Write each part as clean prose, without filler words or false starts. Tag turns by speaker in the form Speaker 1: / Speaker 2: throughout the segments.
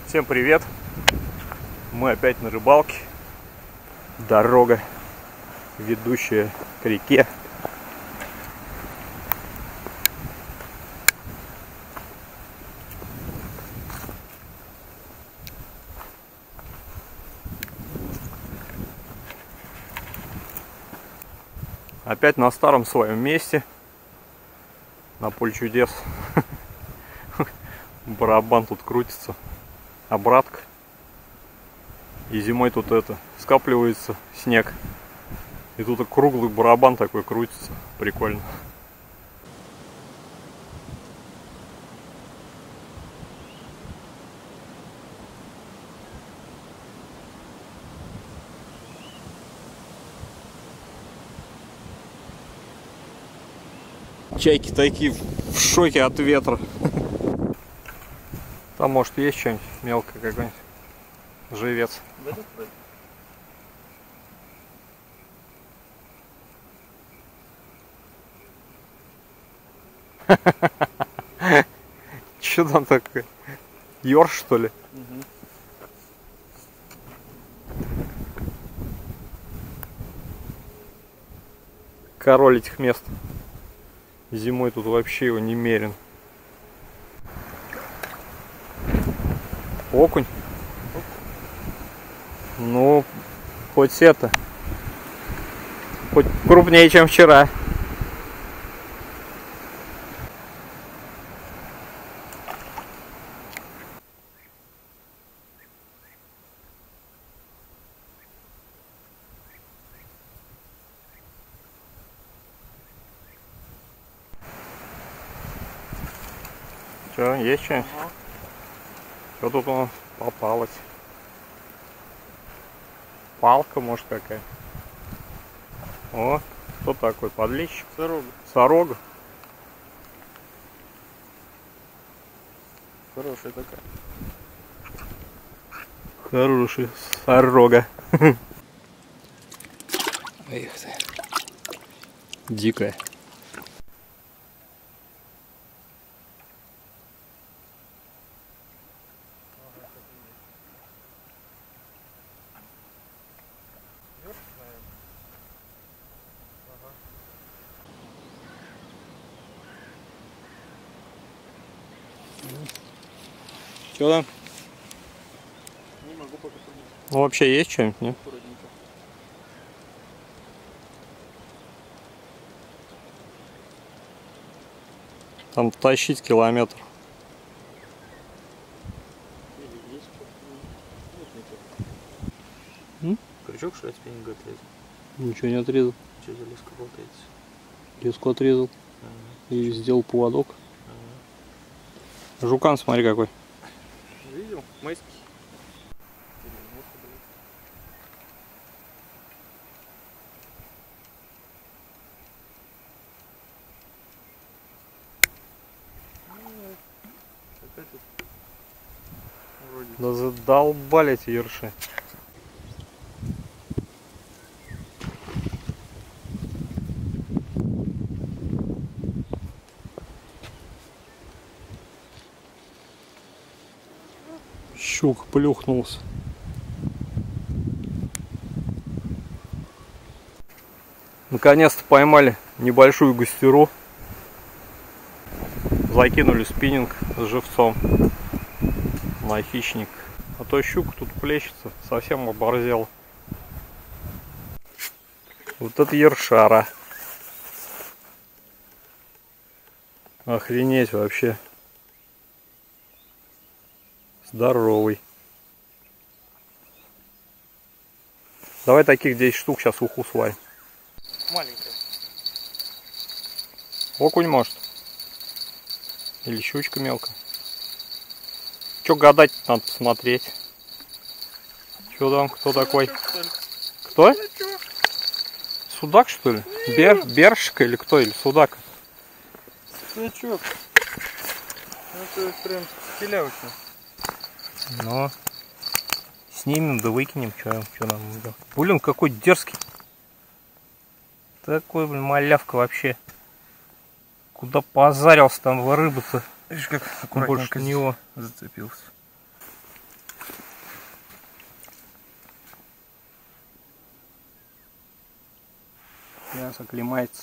Speaker 1: Всем привет! Мы опять на рыбалке. Дорога, ведущая к реке. Опять на старом своем месте, на поле чудес. Барабан тут крутится, обратка. И зимой тут скапливается снег. И тут круглый барабан такой крутится. Прикольно. Чайки такие в шоке от ветра. Там может есть что-нибудь мелкое, какой-нибудь живец. Что там такое? Ёрш, что ли? Король этих мест. Зимой тут вообще его немерен. Окунь? Ну, хоть хоть крупнее, чем вчера. Что, есть что? Что тут у нас попалось? Палка, может, какая? О, кто такой? Подлещик?
Speaker 2: Сорога.
Speaker 1: Сорога?
Speaker 2: Хорошая такая.
Speaker 1: Хорошая сорога. Эх ты. Дикая. Что там?
Speaker 2: Не могу пока поднять.
Speaker 1: Ну вообще есть что-нибудь, нет?
Speaker 2: Аккуратненько.
Speaker 1: Там тащить километр.
Speaker 2: Или есть что-то. Нет. Крючок, что ли, спиннинга отрезал?
Speaker 1: Ничего не отрезал.
Speaker 2: Что за леска болтается?
Speaker 1: Леску отрезал. И сделал поводок. Жукан, смотри какой.
Speaker 2: Видел? Майский.
Speaker 1: Да задолбали эти ерши. Щук плюхнулся. Наконец-то поймали небольшую густеру. Закинули спиннинг с живцом на хищник. А то щука тут плещется, совсем оборзел. Вот это ершара. Охренеть вообще. Здоровый. Давай таких 10 штук сейчас уху сварим.
Speaker 2: Маленькая.
Speaker 1: Окунь может. Или щучка мелкая. Че гадать, надо посмотреть. Че там, кто такой? Кто? Судак, что ли? Бершка или кто? Или судак?
Speaker 2: Сачок. Это прям пилявочка.
Speaker 1: Ну, снимем да выкинем, что нам надо. Блин, какой дерзкий. Такой, блин, малявка вообще. Куда позарился там рыбы-то.
Speaker 2: Видишь, как
Speaker 1: больше
Speaker 2: аккуратненько
Speaker 1: него
Speaker 2: зацепился.
Speaker 1: Сейчас оклемается.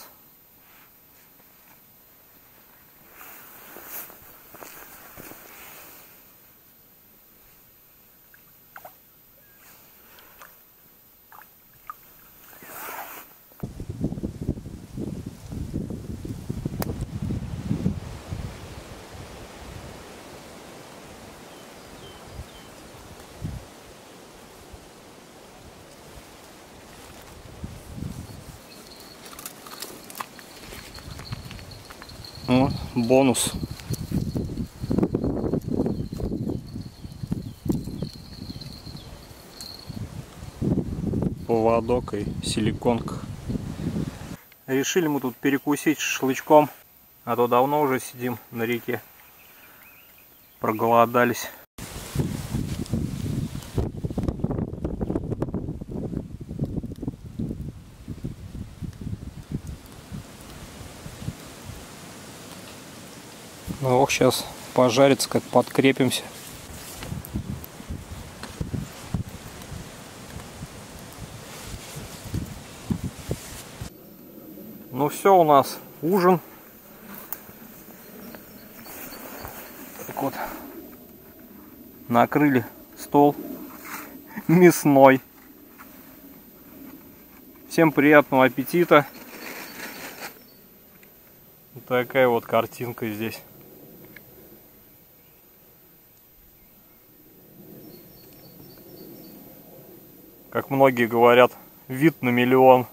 Speaker 1: Ну, бонус. Поводок и силиконка. Решили мы тут перекусить шашлычком, а то давно уже сидим на реке. Проголодались. Ну, ох, сейчас пожарится, как подкрепимся. Ну все, у нас ужин. Так вот, накрыли стол мясной. Всем приятного аппетита. Вот такая вот картинка здесь. Как многие говорят, вид на миллион.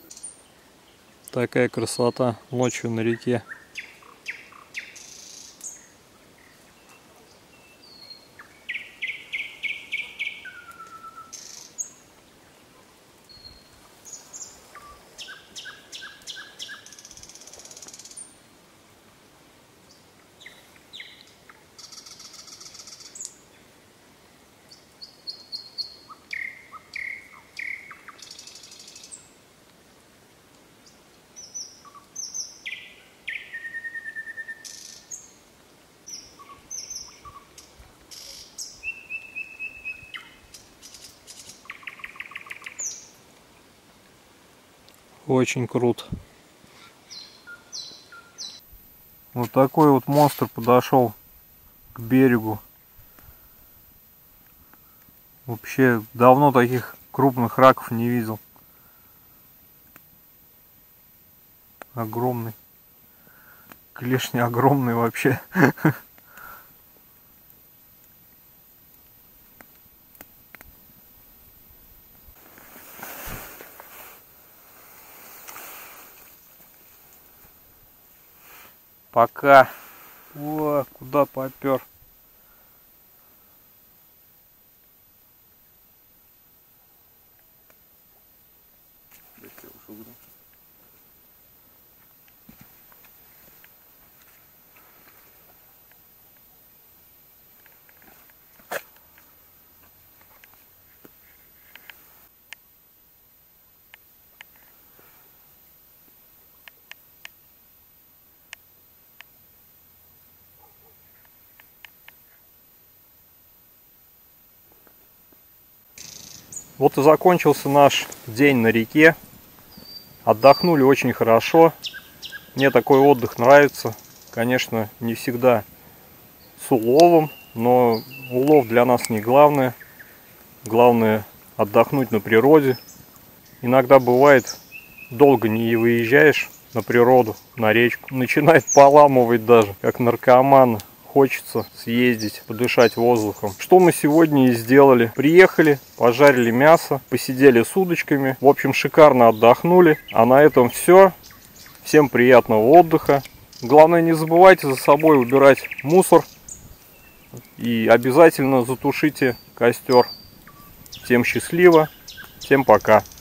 Speaker 1: Такая красота ночью на реке. Очень круто. Вот такой вот монстр подошел к берегу. Вообще давно таких крупных раков не видел. Огромный. Клешни огромные вообще. Пока. О, куда попер? Вот и закончился наш день на реке. Отдохнули очень хорошо. Мне такой отдых нравится. Конечно, не всегда с уловом, но улов для нас не главное. Главное отдохнуть на природе. Иногда бывает, долго не выезжаешь на природу, на речку. Начинает поламывать даже, как наркоман. Хочется съездить, подышать воздухом. Что мы сегодня и сделали. Приехали, пожарили мясо, посидели с удочками. В общем, шикарно отдохнули. А на этом все. Всем приятного отдыха. Главное, не забывайте за собой убирать мусор. И обязательно затушите костер. Всем счастливо. Всем пока.